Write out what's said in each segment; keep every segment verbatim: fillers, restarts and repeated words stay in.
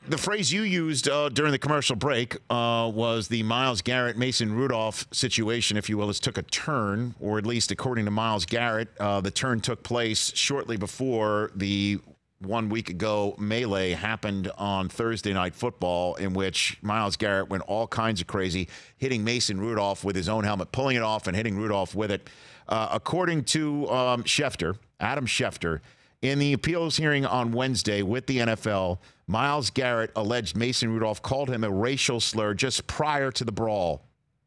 the phrase you used uh, during the commercial break uh, was the Myles Garrett, Mason Rudolph situation, if you will, has took a turn, or at least according to Myles Garrett, uh, the turn took place shortly before the one week ago melee happened on Thursday Night Football, in which Myles Garrett went all kinds of crazy, hitting Mason Rudolph with his own helmet, pulling it off and hitting Rudolph with it. Uh, according to um, Schefter, Adam Schefter, in the appeals hearing on Wednesday with the N F L, Myles Garrett alleged Mason Rudolph called him a racial slur just prior to the brawl.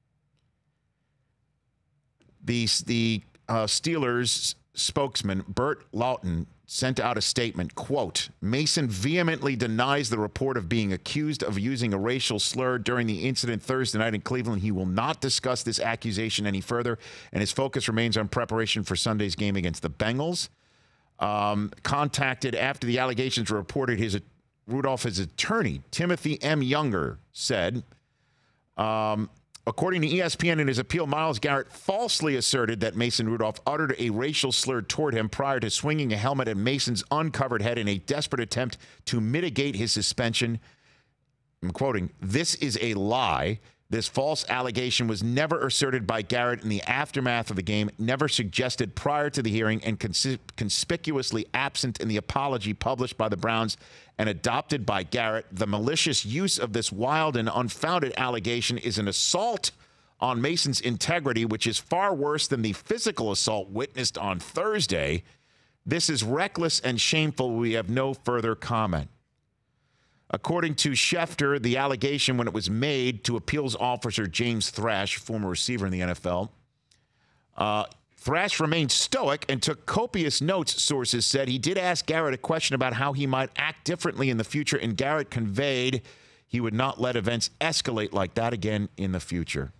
The, the uh, Steelers spokesman, Bert Lawton, sent out a statement, quote, Mason vehemently denies the report of being accused of using a racial slur during the incident Thursday night in Cleveland. He will not discuss this accusation any further, and his focus remains on preparation for Sunday's game against the Bengals. Um, contacted after the allegations were reported, his Rudolph, his attorney, Timothy M. Younger, said, um, according to E S P N, in his appeal, Myles Garrett falsely asserted that Mason Rudolph uttered a racial slur toward him prior to swinging a helmet at Mason's uncovered head in a desperate attempt to mitigate his suspension. I'm quoting, this is a lie. This false allegation was never asserted by Garrett in the aftermath of the game, never suggested prior to the hearing, and cons- conspicuously absent in the apology published by the Browns and adopted by Garrett. The malicious use of this wild and unfounded allegation is an assault on Mason's integrity, which is far worse than the physical assault witnessed on Thursday. This is reckless and shameful. We have no further comment. According to Schefter, the allegation, when it was made to appeals officer James Thrash, former receiver in the N F L, uh, Thrash remained stoic and took copious notes, sources said. He did ask Garrett a question about how he might act differently in the future, and Garrett conveyed he would not let events escalate like that again in the future.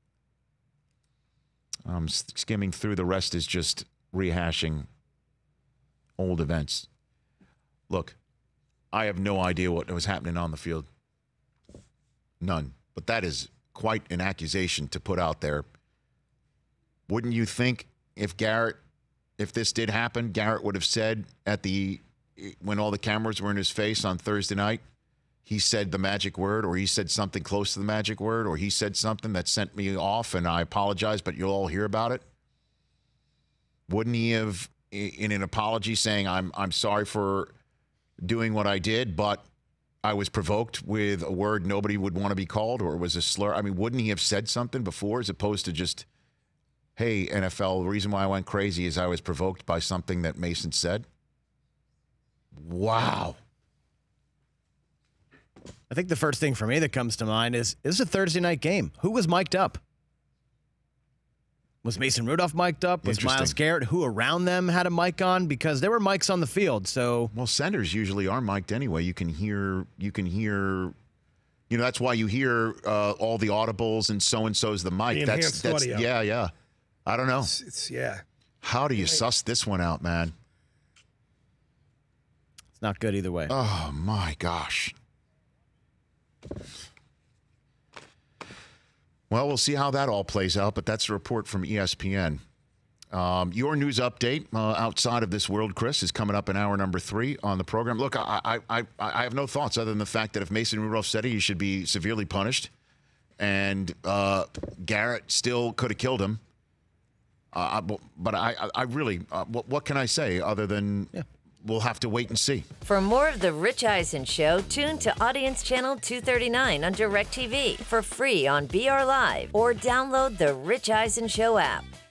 Um, skimming through, the rest is just rehashing old events. Look, I have no idea what was happening on the field. None. But that is quite an accusation to put out there. Wouldn't you think if Garrett, if this did happen, Garrett would have said at the, when all the cameras were in his face on Thursday night, he said the magic word, or he said something close to the magic word, or he said something that sent me off and I apologize, but you'll all hear about it? Wouldn't he have, in an apology, saying, I'm I'm sorry for doing what I did, but I was provoked with a word nobody would want to be called, or it was a slur? I mean, wouldn't he have said something before, as opposed to just, hey, N F L, the reason why I went crazy is I was provoked by something that Mason said? Wow. I think the first thing for me that comes to mind is, is this a Thursday night game? Who was mic'd up? Was Mason Rudolph mic'd up? Was Myles Garrett? Who around them had a mic on? Because there were mics on the field. So, well, centers usually are mic'd anyway. You can hear. You can hear. You know, that's why you hear uh, all the audibles and so and so's the mic. The that's that's audio. yeah, yeah. I don't know. It's, it's yeah. How do you suss this one out, man? It's not good either way. Oh my gosh. Well, we'll see how that all plays out, but that's a report from E S P N. Um, your news update uh, outside of this world, Chris, is coming up in hour number three on the program. Look, I, I, I, I have no thoughts other than the fact that if Mason Rudolph said it, he should be severely punished, and uh, Garrett still could have killed him. Uh, but I, I really, uh, what, what can I say other than yeah. We'll have to wait and see. For more of The Rich Eisen Show, tune to Audience Channel two thirty-nine on DirecTV for free on B R Live, or download the Rich Eisen Show app.